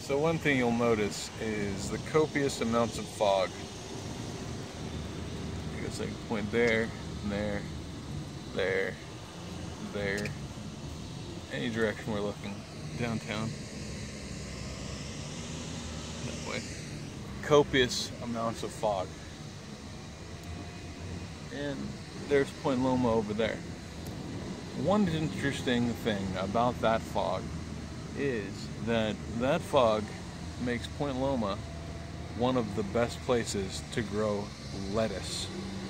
So one thing you'll notice is the copious amounts of fog. I guess I can point there, there, there, there, any direction we're looking. Downtown. That way. Copious amounts of fog. And there's Point Loma over there. One interesting thing about that fog is that fog makes Point Loma one of the best places to grow lettuce.